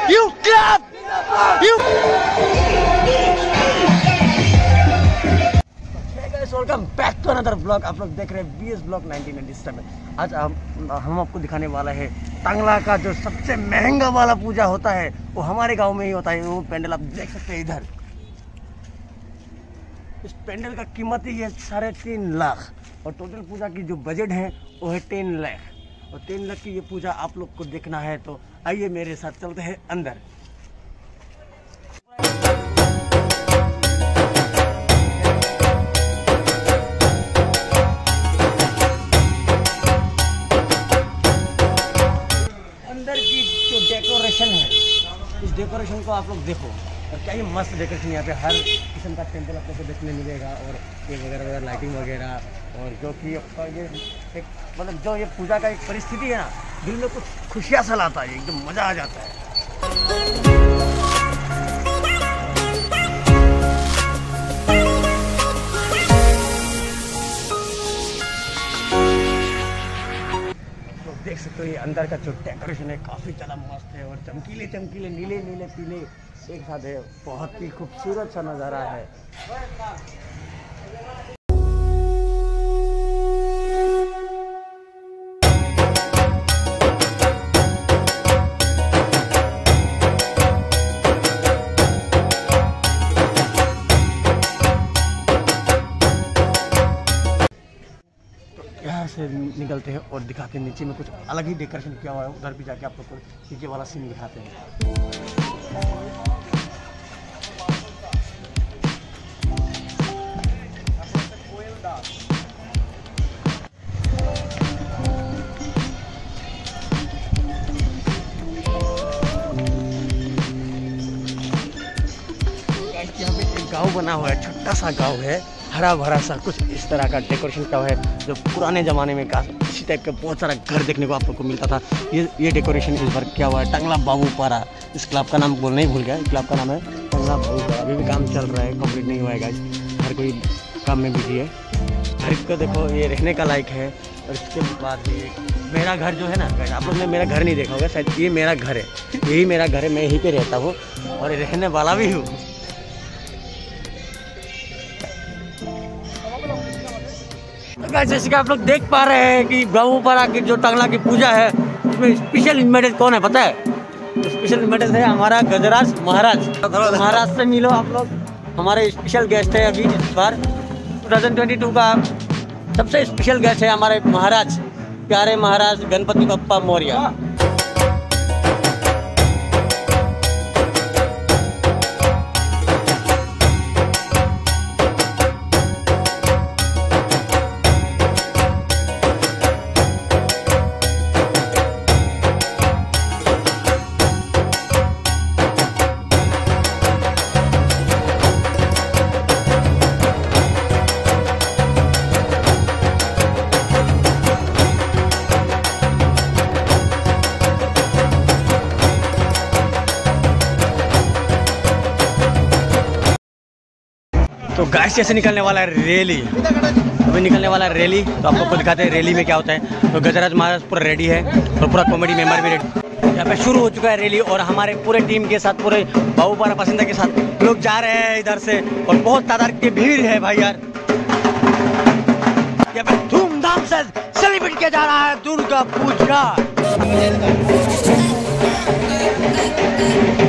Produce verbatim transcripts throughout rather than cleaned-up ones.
You clap! You... welcome back to another blog. आप लोग देख रहे हैं B S blog nineteen ninety seven. आज हम हम आपको दिखाने वाला है टांगला का जो सबसे महंगा वाला पूजा होता है, वो हमारे गांव में ही होता है। वो पेंडल आप देख सकते हैं इधर। इस पेंडल का कीमत ही है साढ़े तीन लाख और टोटल पूजा की जो बजट है वो है टेन लाख। और तीन लाख की ये पूजा आप लोग को देखना है तो आइए मेरे साथ चलते हैं अंदर। अंदर की जो डेकोरेशन है, इस डेकोरेशन को आप लोग देखो और क्या ये मस्त डेकोरेशन। यहाँ पे हर किस्म का टेंपल आप लोग को देखने मिलेगा और ये वगैरह वगैरह लाइटिंग वगैरह। और जो कि आपका ये एक मतलब जो ये पूजा का एक परिस्थिति है ना, दिल में कुछ खुशियाँ सा लाता है, एकदम मज़ा आ जाता है। देख सकते हो ये अंदर का जो डेकोरेशन है काफ़ी ज़्यादा मस्त है और चमकीले चमकीले नीले नीले पीले एक साथ है। बहुत ही खूबसूरत सा नज़ारा है। यहाँ से निकलते हैं और दिखाते हैं नीचे में कुछ अलग ही डेकोरेशन किया हुआ है। उधर भी जाके आप लोग को नीचे वाला सीन दिखाते हैं। यहाँ पे एक गांव बना हुआ है, छोटा सा गांव है, हरा भरा सा कुछ इस तरह का डेकोरेशन किया हुआ है जो पुराने ज़माने में इसी टाइप का बहुत सारा घर देखने को आप लोग को मिलता था। ये ये डेकोरेशन इस बार किया हुआ है टांगला बाबूपारा। इस क्लब का नाम बोलना ही भूल गया। क्लब का नाम है टांगला बाबूपारा। अभी भी काम चल रहा है, कंप्लीट नहीं हुआ है गाइस। हर कोई काम में बिजी है। घर को देखो, ये रहने का लायक है। और इसके बाद ये मेरा घर जो है ना गाइस, आप लोग ने मेरा घर नहीं देखा होगा शायद। ये मेरा घर है, यही मेरा घर है, मैं यहीं पर रहता हूँ और रहने वाला भी हूँ। जैसे कि आप लोग देख पा रहे हैं कि बाबूपारा की जो टांगला की पूजा है उसमें स्पेशल इन्वाइटेड कौन है पता है? तो स्पेशल इन्वाइटेड है हमारा गजराज महाराज। महाराज से मिलो आप लोग। हमारे स्पेशल गेस्ट है अभी इस बार दो हज़ार बाईस का सबसे स्पेशल गेस्ट है हमारे महाराज, प्यारे महाराज गणपति बप्पा मौर्य। तो गाइस जैसे निकलने वाला है रैली, अभी निकलने वाला है रैली। तो आप लोग को दिखाते हैं रैली में क्या होता है। तो गजराज महाराज पूरा रेडी है और पूरा कॉमेडी मेंबर भी रेडी। यहाँ पे शुरू हो चुका है रैली और हमारे पूरे टीम के साथ, पूरे बाबूपारा पसंदा के साथ लोग जा रहे हैं इधर से और बहुत तादाद की भीड़ है भाई यार। यहाँ पे धूमधाम से सेलिब्रेट किया जा रहा है दुर्गा पूजा।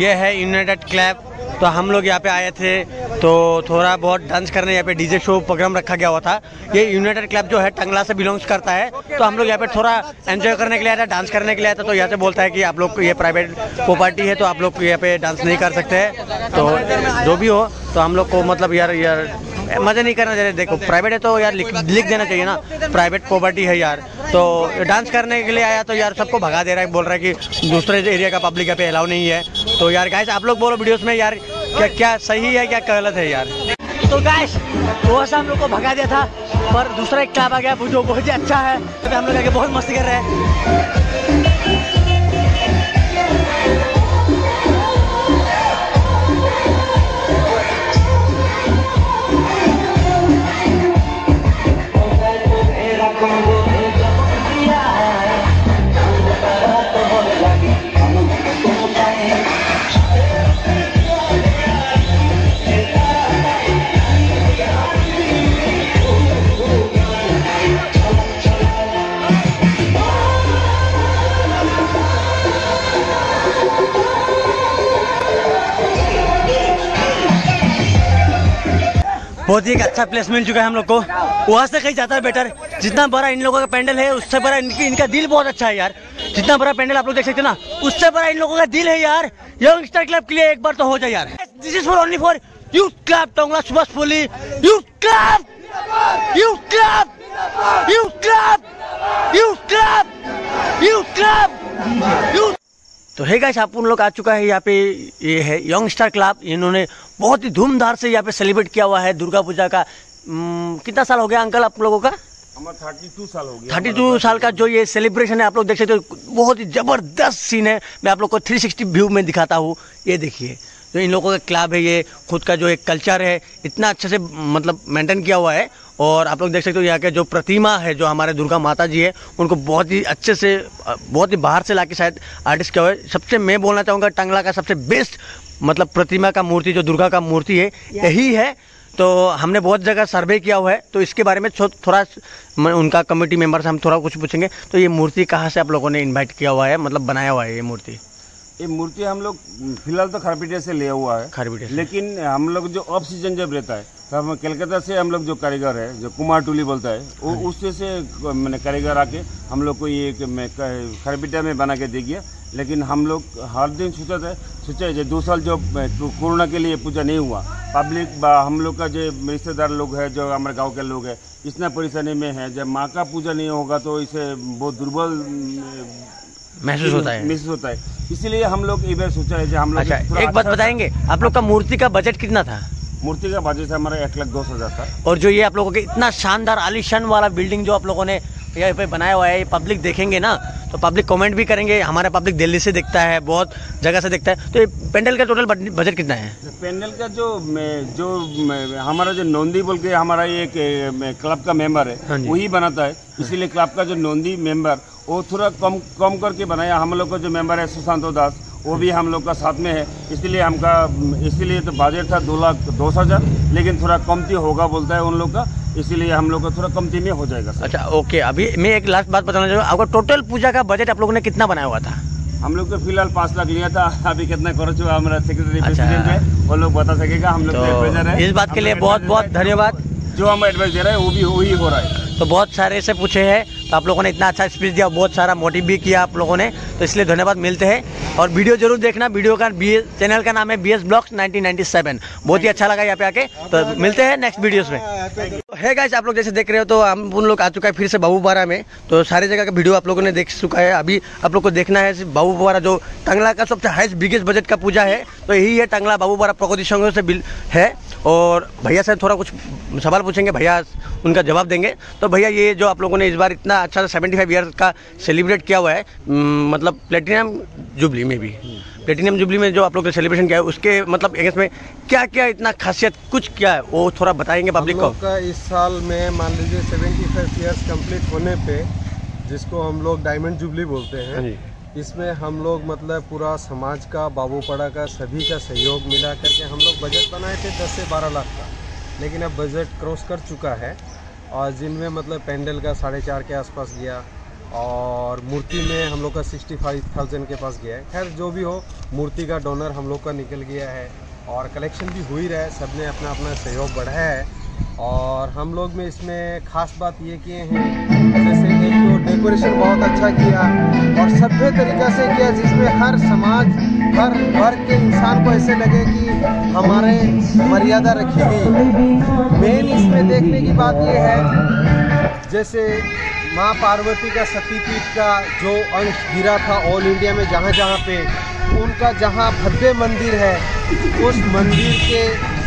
ये है यूनाइटेड क्लब। तो हम लोग यहाँ पे आए थे तो थोड़ा बहुत डांस करने, यहाँ पे डीजे शो प्रोग्राम रखा गया हुआ था। ये यूनाइटेड क्लब जो है टंगला से बिलोंग्स करता है, तो हम लोग यहाँ पे थोड़ा एंजॉय करने के लिए आया था, डांस करने के लिए आया था। तो यहाँ से बोलता है कि आप लोग ये प्राइवेट प्रॉपर्टी है तो आप लोग यहाँ पे डांस नहीं कर सकते हैं। तो जो भी हो तो हम लोग को मतलब यार यार मज़े नहीं करना चाहिए। देखो प्राइवेट है तो यार लिख, लिख देना चाहिए ना, प्राइवेट प्रॉपर्टी है यार। तो डांस करने के लिए आया तो यार सबको भगा दे रहा है, बोल रहा है कि दूसरे एरिया का पब्लिक यहाँ पे अलाउ नहीं है। तो यार गाइस आप लोग बोलो वीडियोस में यार क्या क्या सही है क्या गलत है यार। तो गाइस वो हम लोग को भगा दिया था, पर दूसरा एक क्लब आ गया जो बहुत ही अच्छा है। तो हम लोग आगे बहुत मस्ती कर रहे हैं। बहुत ही एक अच्छा प्लेस मिल चुका है हम लोग को, वहाँ से कहीं जाता है बेटर। जितना बड़ा इन लोगों का पैंडल है उससे बड़ा इनकी इनका दिल बहुत अच्छा है यार। जितना बड़ा पैंडल आप लोग देख सकते हैं ना, उससे बड़ा इन लोगों का दिल है यार। यंगस्टर क्लब के लिए एक बार तो हो जाए यार। This is for only for youth club Tongla Subhashpalli youth club youth club youth club youth club youth club youth. तो है गाइस आप उन लोग आ चुका है यहाँ पे, ये है यंगस्टर क्लब। इन्होंने बहुत ही धूमधाम से यहाँ पे सेलिब्रेट किया हुआ है दुर्गा पूजा का। कितना साल हो गया अंकल आप लोगों का? हमारा थर्टी टू साल हो गया। थर्टी टू साल का जो ये सेलिब्रेशन है आप लोग देख सकते हो, बहुत ही जबरदस्त सीन है। मैं आप लोग को थ्री सिक्सटी व्यू में दिखाता हूँ। ये देखिए जो इन लोगों का क्लब है, ये खुद का जो एक कल्चर है इतना अच्छे से मतलब मेंटेन किया हुआ है। और आप लोग देख सकते हो यहाँ के जो प्रतिमा है जो हमारे दुर्गा माता जी है, उनको बहुत ही अच्छे से बहुत ही बाहर से लाके शायद आर्टिस्ट किया हुआ है। सबसे मैं बोलना चाहूँगा टंगला का सबसे बेस्ट मतलब प्रतिमा का मूर्ति जो दुर्गा का मूर्ति है यही है। तो हमने बहुत जगह सर्वे किया हुआ है, तो इसके बारे में थोड़ा उनका कमेटी मेंबर से हम थोड़ा कुछ पूछेंगे। तो ये मूर्ति कहाँ से आप लोगों ने इन्वाइट किया हुआ है, मतलब बनाया हुआ है ये मूर्ति? ये मूर्ति हम लोग फिलहाल तो खारपीटे से लिया हुआ है, खारपीटे से। लेकिन हम लोग जो ऑफ सीजन जब रहता है तो हम कलकत्ता से हम लोग जो कारीगर है जो कुमार टूली बोलता है वो उससे से मैंने कारीगर आके हम लोग को ये खारपीटा में बना के दे गया। लेकिन हम लोग हर दिन सोचा था सोचा जो दो साल जो कोरोना के लिए पूजा नहीं हुआ, पब्लिक हम लोग का जो रिश्तेदार लोग है जो हमारे गाँव के लोग है इतना परेशानी में है, जब माँ का पूजा नहीं होगा तो इसे बहुत दुर्बल महसूस होता है महसूस होता है इसीलिए हम लोग एक बार सोचा है कि हम लोग अच्छा एक बात बताएंगे, आप लोग का मूर्ति का बजट कितना था? मूर्ति का बजट हमारा एक लाख दस हजार था। और जो ये आप लोगों के इतना शानदार आलीशान वाला बिल्डिंग जो आप लोगों ने यहाँ पे बनाया हुआ है, ये पब्लिक देखेंगे ना तो पब्लिक कमेंट भी करेंगे। हमारा पब्लिक दिल्ली से देखता है, बहुत जगह से देखता है। तो ये पेंडल का टोटल बजट कितना है? पेंडल का जो जो हमारा जो नोंदी बोल के हमारा ये क्लब का मेंबर है वही बनाता है, इसीलिए क्लब का जो नोंदी मेंबर वो थोड़ा कम कम करके बनाया। हम लोग का जो मेंबर है सुशांत दास वो भी हम लोग का साथ में है, इसलिए हमका इसीलिए तो बजट था दो लाख दस हजार, लेकिन थोड़ा कमती होगा बोलता है उन लोग का, इसीलिए हम लोग का थोड़ा कमती में हो जाएगा। अच्छा ओके, अभी मैं एक लास्ट बात बताना चाहूँगा, आपका टोटल पूजा का बजट आप लोगों ने कितना बनाया हुआ था? हम लोग तो फिलहाल पाँच लाख लिया था, अभी कितना खर्च हुआ हमारा सेक्रेटरी प्रेसिडेंट है वो लोग बता सकेगा। हम लोग तो इस बात के लिए बहुत बहुत धन्यवाद। जो हम एडवाइस दे रहे हैं वो भी वही हो रहा है। तो बहुत सारे से पूछे हैं तो आप लोगों ने इतना अच्छा स्पीच दिया, बहुत सारा मोटिव भी किया आप लोगों ने, तो इसलिए धन्यवाद। मिलते हैं और वीडियो जरूर देखना। वीडियो का बी चैनल का नाम है B S blogs nineteen ninety seven. बहुत ही अच्छा लगा यहाँ पे आके, तो मिलते हैं नेक्स्ट वीडियोस में। है गाइस आप लोग जैसे देख रहे हो तो हम उन लोग आ चुका है फिर से बाबूपारा में। तो सारे जगह का वीडियो आप लोगों ने देख चुका है। अभी आप लोग को देखना है बाबूपारा जो टंगला का सबसे हाईएस्ट बिगेस्ट बजट का पूजा है, तो यही है टंगला बाबूपारा प्रगति संघ से बिल है। और भैया से थोड़ा कुछ सवाल पूछेंगे, भैया उनका जवाब देंगे। तो भैया ये जो आप लोगों ने इस बार इतना अच्छा सेवेंटी फाइव ईयर का सेलिब्रेट किया हुआ है, मतलब प्लेटिनम जुबली में भी प्लेटिनम जुबली में जो आप लोग ने सेलिब्रेशन किया है उसके मतलब इसमें क्या क्या इतना खासियत कुछ क्या है वो थोड़ा बताएंगे पब्लिक को? का इस साल में मान लीजिए सेवेंटी फाइव ईयर्स कंप्लीट होने पे, जिसको हम लोग डायमंड जुबली बोलते हैं, इसमें हम लोग मतलब पूरा समाज का बाबूपाड़ा का सभी का सहयोग मिला करके हम लोग बजट बनाए थे दस से बारह लाख का, लेकिन अब बजट क्रॉस कर चुका है। और जिनमें मतलब पेंडल का साढ़े चार के आसपास गया, और मूर्ति में हम लोग का सिक्सटी फाइव थाउजेंड के पास गया है। खैर जो भी हो, मूर्ति का डोनर हम लोग का निकल गया है और कलेक्शन भी हो ही रहा है, सब ने अपना अपना सहयोग बढ़ाया है। और हम लोग में इसमें ख़ास बात ये किए हैं, जैसे एक तो डेकोरेशन बहुत अच्छा किया और सभ्य तरीक़ा से किया, जिसमें हर समाज, हर वर्ग के इंसान को ऐसे लगे कि हमारे मर्यादा रखी गई है। मेन इसमें देखने की बात ये है, जैसे माँ पार्वती का सतीपीठ का जो अंश गिरा था ऑल इंडिया में, जहाँ जहाँ पे उनका जहाँ भव्य मंदिर है, उस मंदिर के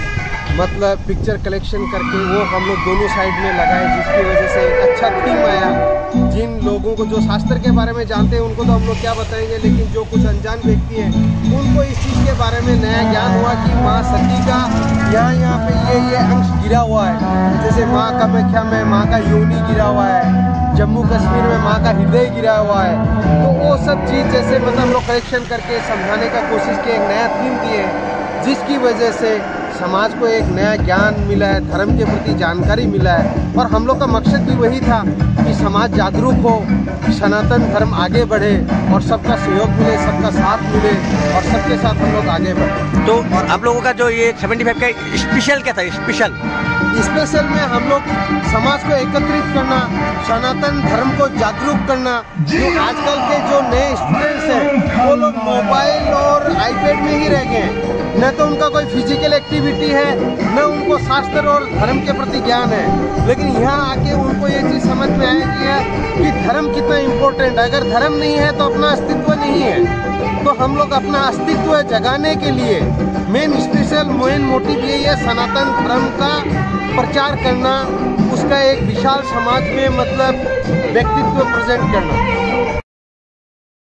मतलब पिक्चर कलेक्शन करके वो हम लोग दोनों साइड में लगाए, जिसकी वजह से एक अच्छा थीम आया। जिन लोगों को जो शास्त्र के बारे में जानते हैं उनको तो हम लोग क्या बताएंगे, लेकिन जो कुछ अनजान व्यक्ति हैं उनको इस चीज़ के बारे में नया ज्ञान हुआ कि माँ सती का यहाँ यहाँ पे ये ये अंश गिरा हुआ है। जैसे माँ कामाख्या में माँ का योनि गिरा हुआ है, जम्मू कश्मीर में माँ का हृदय गिरा हुआ है। तो वो सब चीज़ जैसे मतलब हम लोग कलेक्शन करके समझाने का कोशिश किए, एक नया थीम दिए, जिसकी वजह से समाज को एक नया ज्ञान मिला है, धर्म के प्रति जानकारी मिला है। और हम लोग का मकसद भी वही था कि समाज जागरूक हो, सनातन धर्म आगे बढ़े और सबका सहयोग मिले, सबका साथ मिले और सबके साथ हम लोग आगे बढ़े। तो और आप लोगों का जो ये सेवेंटी फाइव का स्पेशल क्या था? स्पेशल स्पेशल में हम लोग समाज को एकत्रित करना, सनातन धर्म को जागरूक करना। जो आजकल के जो नए स्टूडेंट्स हैं वो लोग मोबाइल और आईपैड में ही रह गए हैं, न तो उनका कोई फिजिकल एक्टिविटी है, न उनको शास्त्र और धर्म के प्रति ज्ञान है। लेकिन यहाँ आके उनको ये चीज़ समझ में आएगी है कि धर्म कितना इम्पोर्टेंट है। अगर धर्म नहीं है तो अपना अस्तित्व नहीं है। तो हम लोग अपना अस्तित्व जगाने के लिए मेन स्पेशल मेन मोटिव यही है, सनातन धर्म का प्रचार करना, उसका एक विशाल समाज में मतलब व्यक्तित्व प्रेजेंट करना।